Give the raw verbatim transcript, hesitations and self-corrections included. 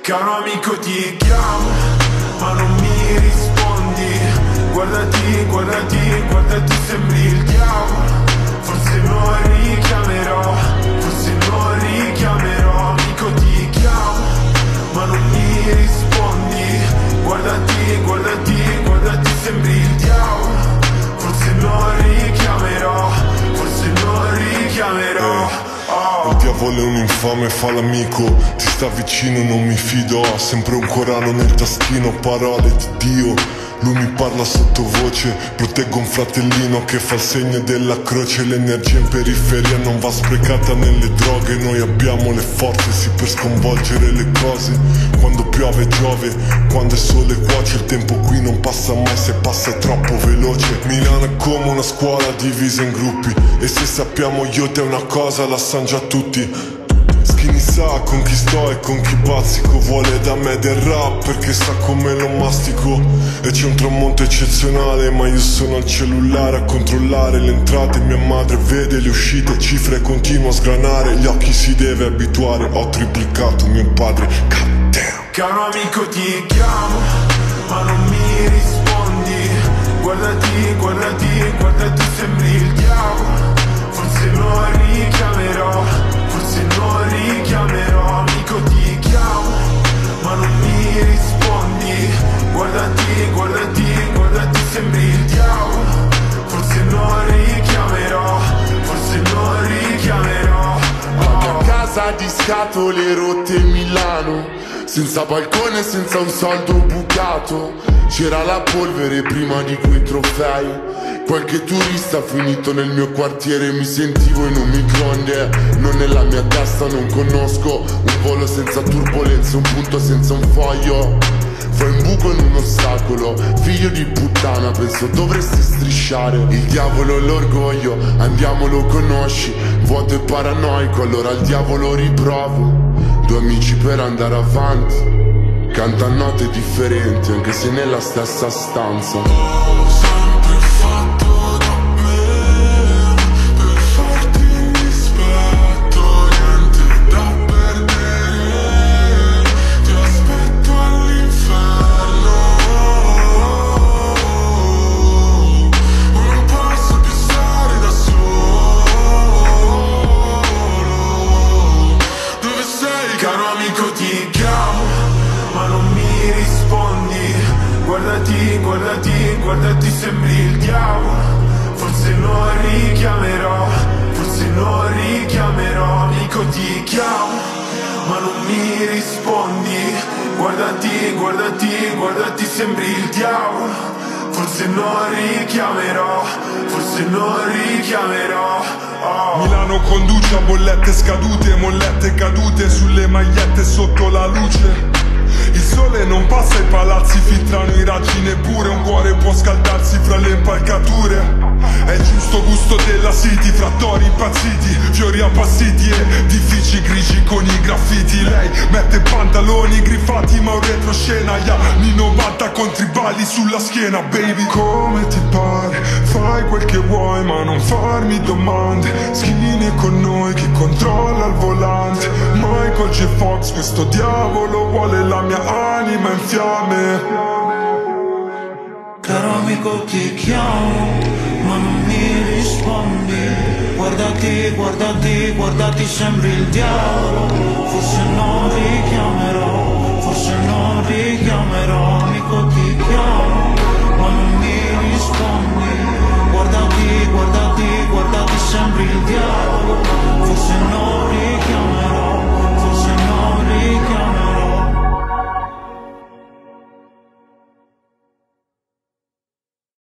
Caro amico ti chiamo, ma non mi rispondi. Guardati, guardati, guardati, sembri il diavolo. Forse non richiamerò, forse non richiamerò. Amico ti chiamo, ma non mi rispondi. Guardati, guardati, guardati, sembri il diavolo. Forse non richiamerò, forse non richiamerò. Oh. Il diavolo è un infame, fa l'amico, ti sta vicino, non mi fido. Ha sempre un Corano nel taschino, parole di Dio. Lui mi parla sottovoce, proteggo un fratellino che fa il segno della croce. L'energia in periferia non va sprecata nelle droghe. Noi abbiamo le forze, sì, per sconvolgere le cose. Quando piove giove, quando è sole cuoce. Il tempo qui non passa mai, se passa è troppo veloce. Milano è come una scuola divisa in gruppi, e se sappiamo io te una cosa la sanno già tutti. Skinny sa con chi sto e con chi bazzico. Vuole da me del rap perché sa come lo mastico. E c'è un tramonto eccezionale, ma io sono al cellulare a controllare le entrate. Mia madre vede le uscite, cifre, e continua a sgranare. Gli occhi si deve abituare, ho triplicato mio padre. God damn. Caro amico ti chiamo, ma non mi rispondi. Guardati, guardati, guardati, sembri il diavolo. Forse non richiamerò, forse non richiamerò. Amico ti chiamo, ma non mi rispondi. Guardati, guardati, guardati, sembri il diavolo. Forse non richiamerò, forse non richiamerò. La mia casa di scatole rotte in Milano, senza balcone, senza un soldo bucato. C'era la polvere prima di quei trofei. Qualche turista finito nel mio quartiere. Mi sentivo in un microonde, non nella mia testa, non conosco un volo senza turbolenze, un punto senza un foglio. Fai un buco in un ostacolo, figlio di puttana, penso dovresti strisciare. Il diavolo e l'orgoglio, andiamo lo conosci. Vuoto e paranoico, allora al diavolo riprovo. Due amici per andare avanti, canta note differenti anche se nella stessa stanza. Guardati, guardati, guardati, sembri il diavolo. Forse non richiamerò, forse non richiamerò. Amico ti chiamo, ma non mi rispondi. Guardati, guardati, guardati, sembri il diavolo. Forse non richiamerò, forse non richiamerò. Oh. Milano conduce a bollette scadute, mollette cadute sulle magliette sotto la luce. Il sole non passa, i palazzi filtrano i raggi, neppure un cuore può scaldarsi fra le impalcature. È il giusto gusto della city, fra tori impazziti, fiori appassiti e edifici grigi con i graffiti. Lei mette pantaloni griffati ma un retroscena, gli anni novanta con tribali sulla schiena, baby. Come ti pare, fai quel che vuoi ma non farmi domande. Skinny con noi, chi controlla il volante. Michael J. Fox, questo diavolo vuole la mia anima in fiamme. Caro amico ti chiamo, ma non mi rispondi. Guardati, guardati, guardati, sembri il diavolo. Forse non richiamerò, forse non richiamerò.